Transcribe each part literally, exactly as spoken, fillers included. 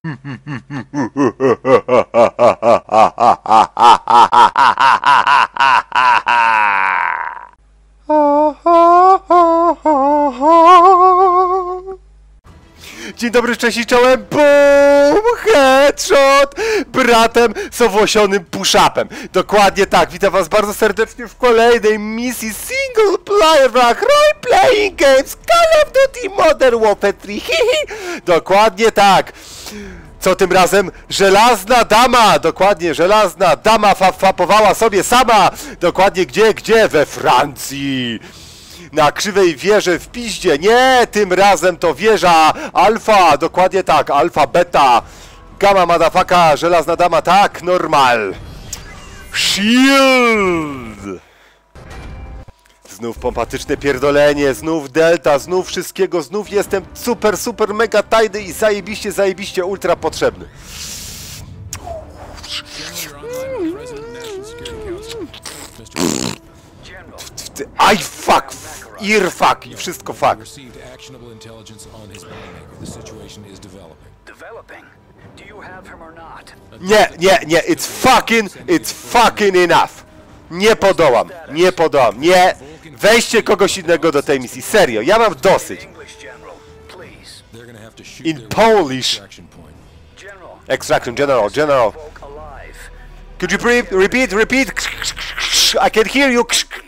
Dzień dobry, cześć i czołem, BOOM! Headshot! Bratem z owłosionym push-upem. Dokładnie tak, witam was bardzo serdecznie w kolejnej misji single player w role playing games Call of Duty Modern Warfare trzy. Dokładnie tak. Co tym razem? Żelazna dama! Dokładnie, żelazna dama fa fapowała sobie sama! Dokładnie gdzie? Gdzie? We Francji! Na krzywej wieży w piździe. Nie, tym razem to wieża alfa, dokładnie tak, alfa, beta, gamma, madafaka, żelazna dama, tak, normal. Shield! Znów pompatyczne pierdolenie, znów delta, znów wszystkiego, znów jestem super, super, mega tajny i zajebiście, zajebiście ultra potrzebny. Aj, fuck! Ear fuck i wszystko fuck. Nie, nie, nie, it's fucking, it's fucking enough. Nie podołam, nie podołam, nie. Weźcie kogoś innego do tej misji, serio, ja mam dosyć. In Polish. Extraction, general, general. Could you repeat, repeat? I can hear you.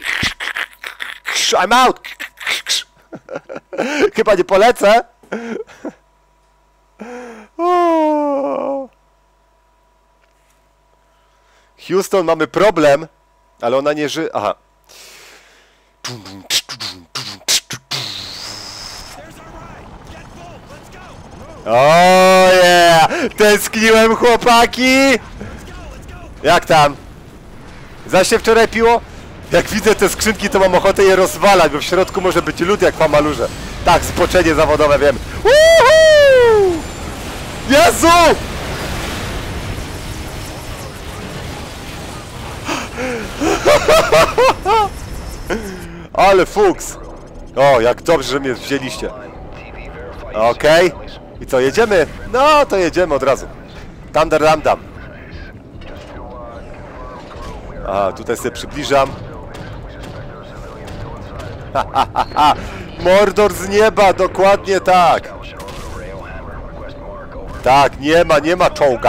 I'm out! Chyba nie polecę. Houston, mamy problem, ale ona nie żyje. Aha. O yeah! Tęskniłem, chłopaki! Jak tam? Zaś się wczoraj piło? Jak widzę te skrzynki, to mam ochotę je rozwalać, bo w środku może być lód jak w Amalurze. Tak, zboczenie zawodowe, wiem. Woohoo! Jezu! Ale fuks! O, jak dobrze, że mnie wzięliście. Okej. Okay. I co, jedziemy? No, to jedziemy od razu. Tam, dam, dam, dam. A, tutaj sobie przybliżam. Ha, ha, ha, ha. Mordor z nieba, dokładnie tak. Tak, nie ma, nie ma czołga.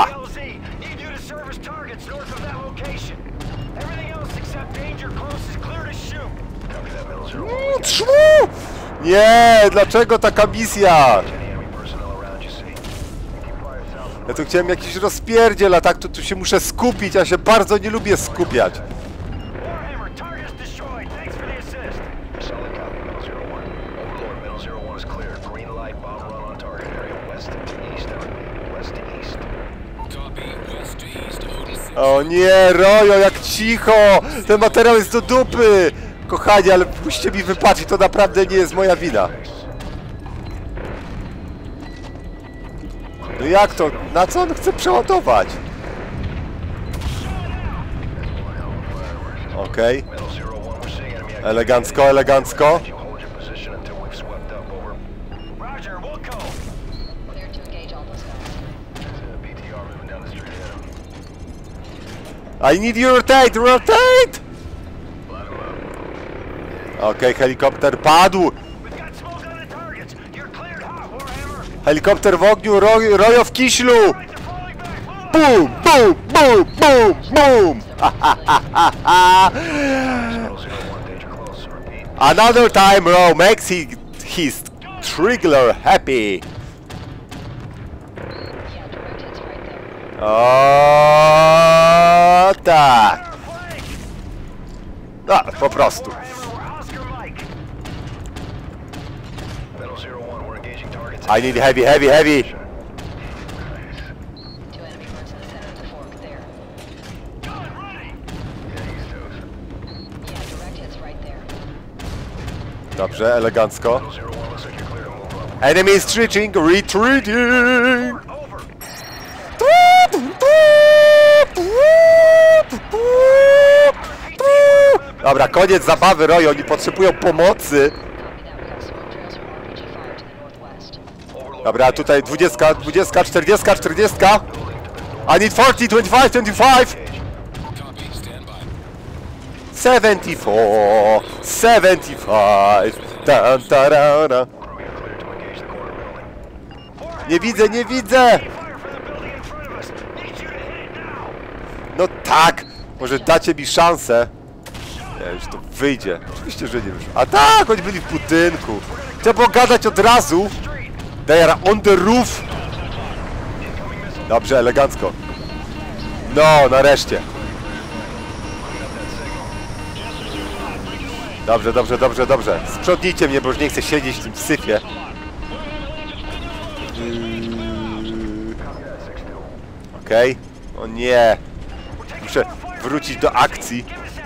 Nie, dlaczego taka misja? Ja tu chciałem jakiś rozpierdziel, a tak to tu się muszę skupić, a się bardzo nie lubię skupiać. O nie, Rojo, jak cicho! Ten materiał jest do dupy! Kochani, ale puśćcie mi wypatrzeć, to naprawdę nie jest moja wina. No jak to? Na co on chce przeładować? Okej. Okay. Elegancko, elegancko. I need you rotate, rotate! Okej, okay, helikopter padł! Helikopter w ogniu, ro, Rojo w kiślu! Boom, boom, boom, boom, boom! Another time Ro makes he, his trigger happy! O tak! A, po prostu. I need heavy, heavy, heavy! Dobrze, elegancko. Enemy is retreating, retreating! Dobra, koniec zabawy, Rojo, oni potrzebują pomocy. Dobra, tutaj dwadzieścia, dwadzieścia, czterdzieści, czterdzieści. I need czterdzieści, dwadzieścia pięć, dwadzieścia pięć. seventy-four, seventy-five. Tam, tarara. Nie widzę, nie widzę! No tak! Może dacie mi szansę? Nie, już to wyjdzie. Oczywiście, że nie wyszło. A tak, oni byli w budynku. Trzeba było gadać od razu. They are on the roof. Dobrze, elegancko. No, nareszcie. Dobrze, dobrze, dobrze, dobrze. Sprzątnijcie mnie, bo już nie chcę siedzieć w tym syfie. Okej. Okay. O nie. Muszę wrócić do akcji.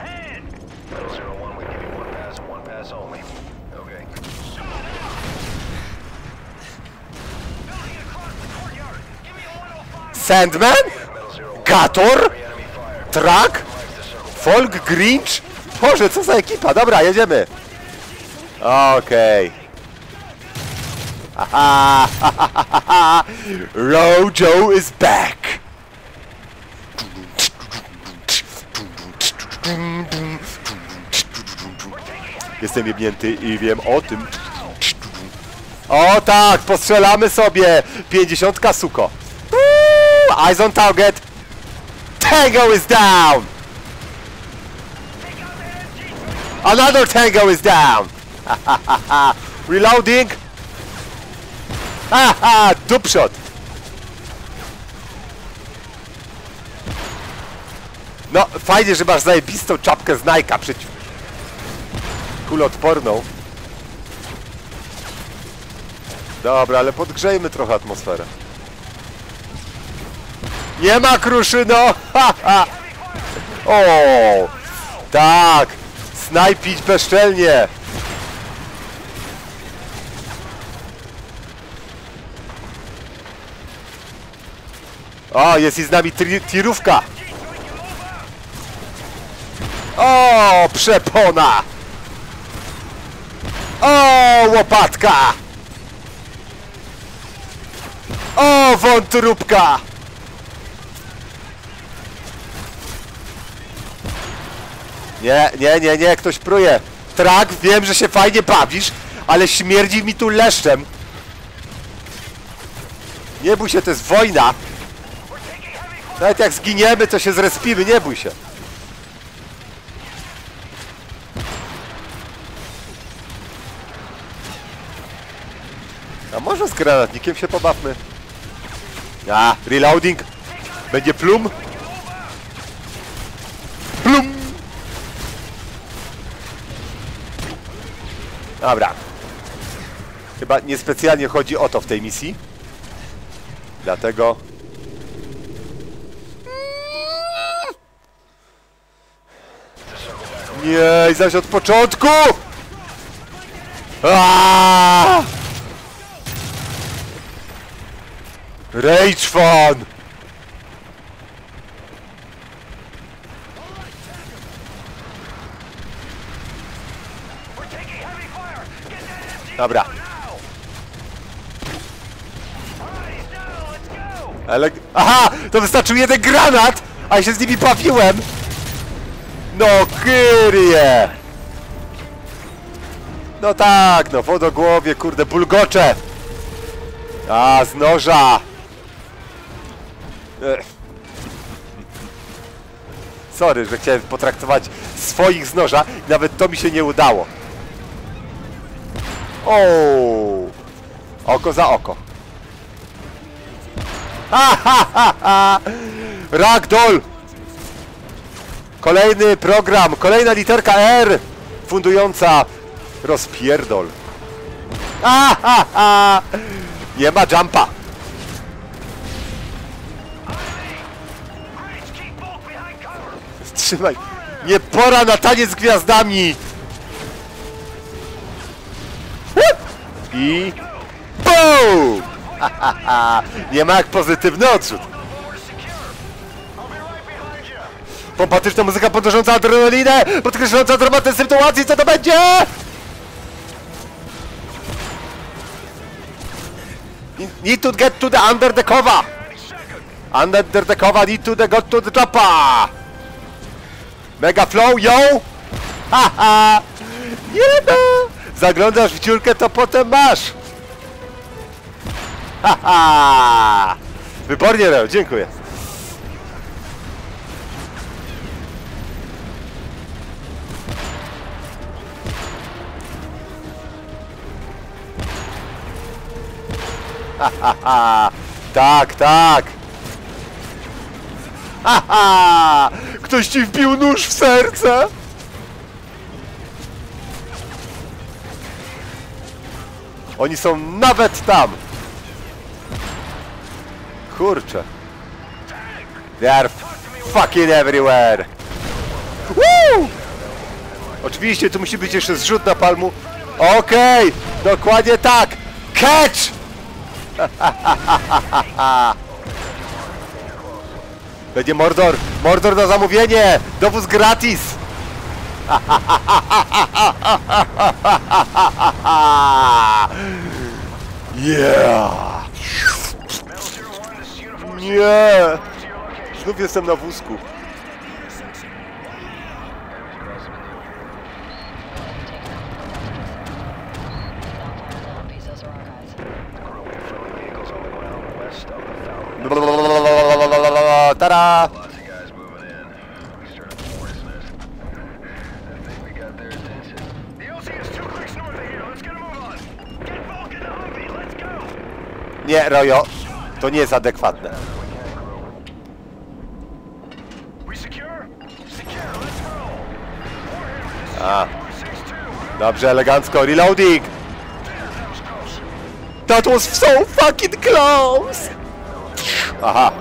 Sandman? Gator? Truck? Folk Grinch? Boże, co za ekipa? Dobra, jedziemy. Okej. Okay. Aha, Rojo is back. Jestem jebnięty i wiem o tym. O tak, postrzelamy sobie. Pięćdziesiątka, suko. Woo! Eyes on target. Tango is down. Another tango is down. Reloading. Haha, dupshot. No, fajnie, że masz zajebistą czapkę z Nike'a przeciw... kuloodporną. Dobra, ale podgrzejmy trochę atmosferę. Nie ma kruszyno! Haha! O, tak! Snajpić bezczelnie! O, jest i z nami tirówka! O, przepona! O, łopatka! O, wątróbka! Nie, nie, nie, nie, ktoś pruje. Trak, wiem, że się fajnie bawisz, ale śmierdzi mi tu leszczem. Nie bój się, to jest wojna. Nawet jak zginiemy, to się zrespimy, nie bój się. A może z granatnikiem się pobawmy? A, reloading. Będzie plum. Plum. Dobra. Chyba niespecjalnie chodzi o to w tej misji. Dlatego... Nie, zaś od początku! Aaaa! Rage fan! Dobra. Ale... Aha! To wystarczył jeden granat! A ja się z nimi bawiłem! No kyrie! No tak, no wodogłowie, kurde, bulgocze! A, z noża! Ech. Sorry, że chciałem potraktować swoich z noża, nawet to mi się nie udało. O, oko za oko. Ha, ha, ha, ha. Ragdoll! Kolejny program, kolejna literka R fundująca rozpierdol. Ha, ha, ha. Nie ma jumpa. Wstrzymaj. Nie pora na taniec z gwiazdami. I... BOOM! Nie ma jak pozytywny odrzut. Pompatyczna muzyka podnosząca adrenalinę, podkreślająca dramatyzm sytuacji, co to będzie? Need to get to the under the cover! Under the cover, need to the go to the chopper! Mega flow, yo! Haha! Nie no! Zaglądasz w dziurkę, to potem masz! Haha! Wybornie, Reo, dziękuję. Hahaha! Tak, tak! Haha! Ktoś ci wbił nóż w serce? Oni są nawet tam! Kurczę! They are fucking everywhere! Woo! Oczywiście tu musi być jeszcze zrzut na palmu. Okej! Okay, dokładnie tak! Catch! Będzie Mordor! Mordor na zamówienie! Dowóz gratis! Yeah! Nie! Znów jestem na wózku. Tada! Nie, Rojo, to nie jest adekwatne. A. Dobrze, elegancko, reloading! That was so fucking close! Aha.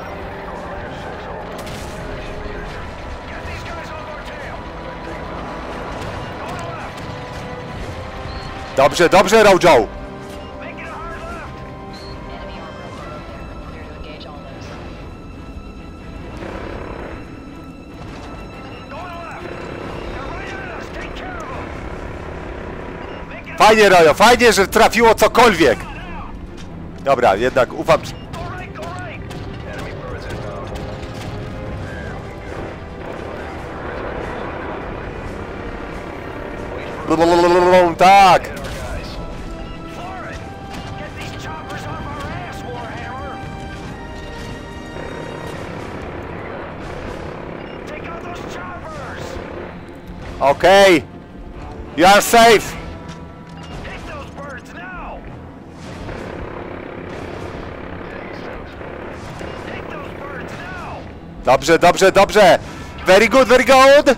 Dobrze, dobrze, Rojo! Fajnie, Rojo, fajnie, że trafiło cokolwiek! Dobra, jednak ufam... Tak! Okay! You are safe! Dobrze, dobrze, dobrze! Very good, very good!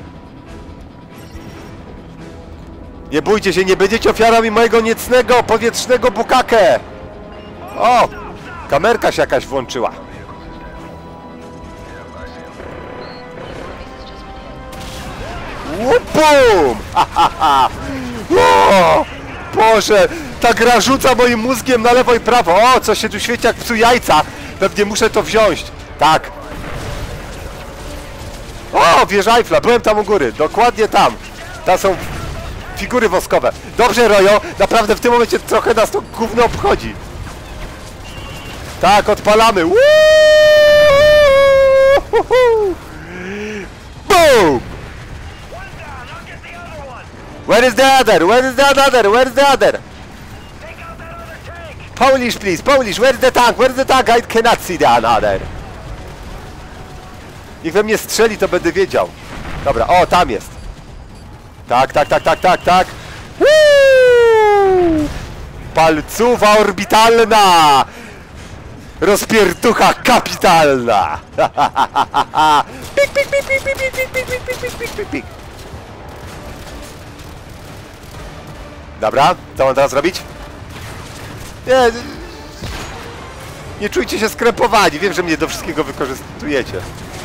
Nie bójcie się, nie będziecie ofiarami mojego niecnego, powietrznego bukakę! O! Kamerka się jakaś włączyła. Łupum! Ha, ha, ha. O! Boże! Ta gra rzuca moim mózgiem na lewo i prawo. O! Co się tu świeci jak psu jajca. Pewnie muszę to wziąć. Tak. O! Wieża Eiffla. Byłem tam u góry. Dokładnie tam. Tam są figury woskowe. Dobrze, Rojo. Naprawdę w tym momencie trochę nas to gówno obchodzi. Tak, odpalamy. Woo! Boom! Where is the other? Where is the other? Where is the other? Polish, please. Polish. Where is the tank? Where is the tank? I cannot see the other. Niech we mnie strzeli, to będę wiedział. Dobra, o, tam jest. Tak, tak, tak, tak, tak, tak. Woo! Palcuwa orbitalna! Rozpierducha kapitalna! Pik, pik, pik, pik, pik, pik, pik, pik, pik, pik, pik, pik. Dobra, co mam teraz robić? Nie, nie czujcie się skrępowani, wiem, że mnie do wszystkiego wykorzystujecie.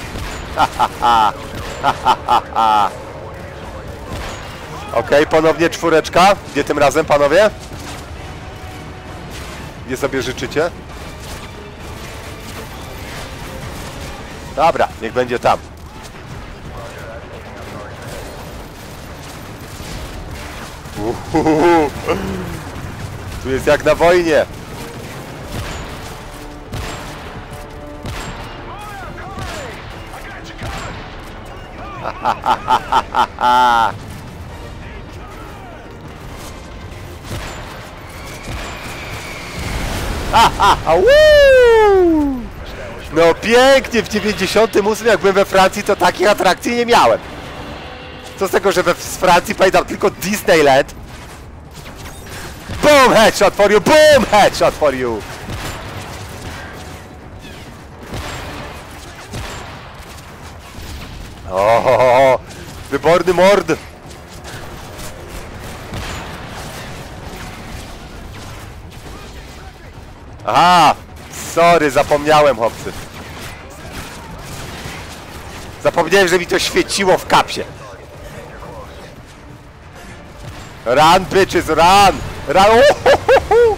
Okej, ponownie czwóreczka. Gdzie tym razem, panowie? Gdzie sobie życzycie? Dobra, niech będzie tam. Uhuhu. Tu jest jak na wojnie. No pięknie, w dziewięćdziesiątym ósmym jak byłem we Francji, to takich atrakcji nie miałem. Co z tego, że we z Francji pamiętam tylko Disneyland. Boom, headshot for you, boom, headshot for you. O, wyborny mord. Aha, sorry, zapomniałem, chłopcy. Zapomniałem, że mi to świeciło w kapsie. Run, bitches, run! Run! Uhuhuhu.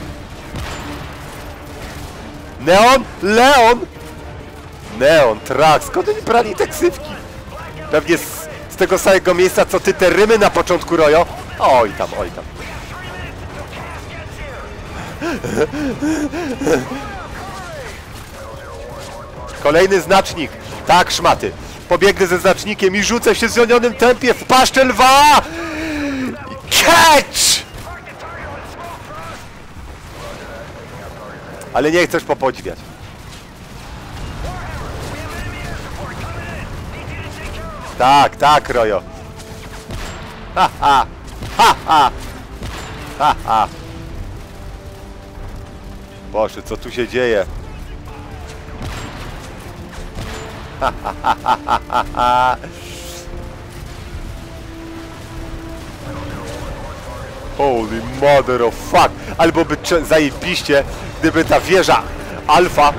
Neon? Leon? Neon, Trax, skąd oni brali te ksywki? Pewnie z, z tego samego miejsca, co ty te rymy na początku, Rojo. Oj tam, oj tam. Kolejny znacznik. Tak, szmaty. Pobiegnę ze znacznikiem i rzucę się w zwolnionym tempie w paszczę lwa! Catch! Ale nie chcesz popodziwiać. Tak, tak, Rojo. Ha, ha. Ha, ha. Ha, ha. Boże, co tu się dzieje? Ha, ha, ha, ha, ha, ha. Holy mother of fuck! Albo by zajebiście, gdyby ta wieża alfa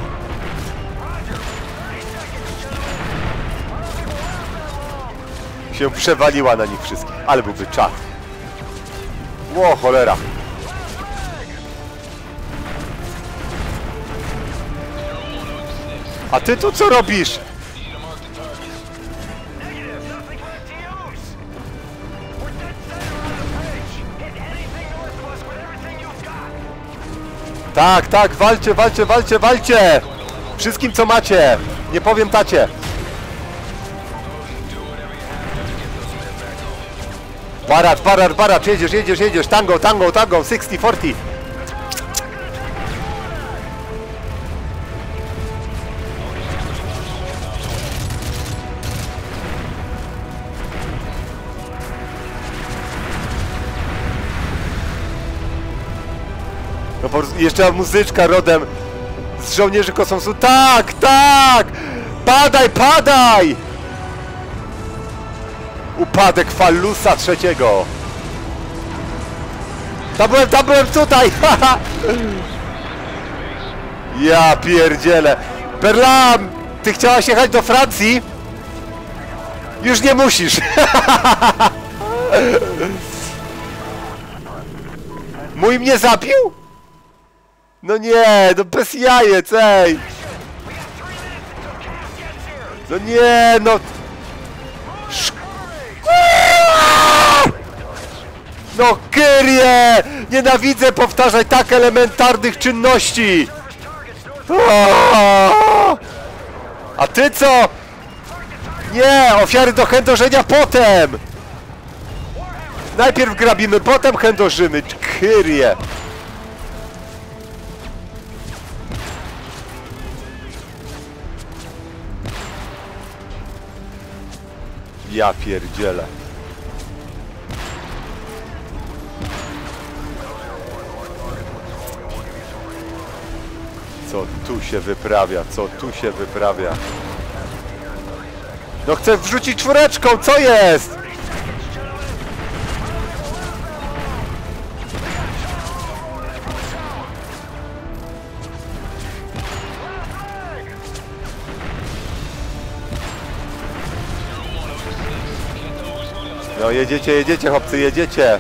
się przewaliła na nich wszystkich. Ale byłby czad. Ło, cholera. A ty tu co robisz? Tak, tak, walcie, walcie, walcie, walcie! Wszystkim co macie! Nie powiem tacie! Barat, barat, barat, jedziesz, jedziesz, jedziesz! Tango, tango, tango, sixty, forty! No po prostu jeszcze muzyczka rodem z Żołnierzy Kosmosu. Tak, tak! Padaj, padaj! Upadek Fallusa trzeciego. Tam byłem, tam byłem, tutaj! Ja pierdzielę. Berlam, ty chciałaś jechać do Francji? Już nie musisz. Mój mnie zabił? No nie, no bez jajec, ej! No nie, no... No Kyrie! Nienawidzę powtarzać tak elementarnych czynności! A ty co? Nie, ofiary do chędożenia potem! Najpierw grabimy, potem chędożymy, Kyrie! Ja pierdzielę. Co tu się wyprawia? Co tu się wyprawia? No chcę wrzucić czwóreczką, co jest? No jedziecie, jedziecie, chłopcy, jedziecie.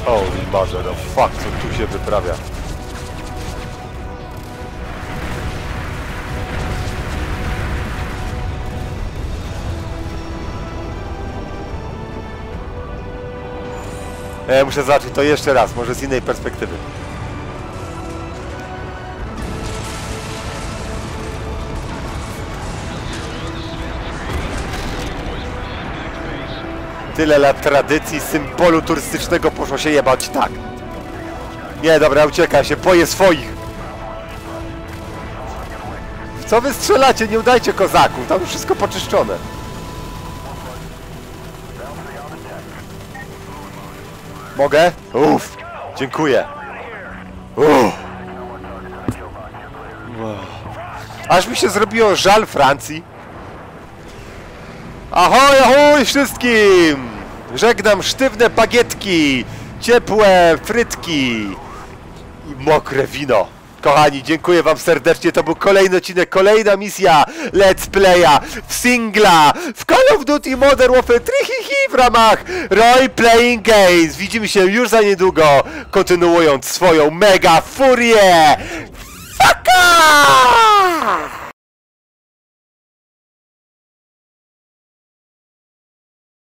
Holy mother of fuck, co tu się wyprawia? Ja muszę zobaczyć to jeszcze raz, może z innej perspektywy. Tyle lat tradycji, symbolu turystycznego poszło się jebać tak. Nie, dobra, uciekaj się, boję swoich. W co wy strzelacie? Nie udajcie kozaków, tam już wszystko poczyszczone. Mogę? Uff, dziękuję. Uff. Aż mi się zrobiło żal Francji. Ahoj, ahoj wszystkim! Żegnam sztywne bagietki, ciepłe frytki i mokre wino. Kochani, dziękuję wam serdecznie, to był kolejny odcinek, kolejna misja Let's Playa w singla w Call of Duty Modern Warfare trzy w ramach Role Playing Games. Widzimy się już za niedługo, kontynuując swoją mega furię. Faka!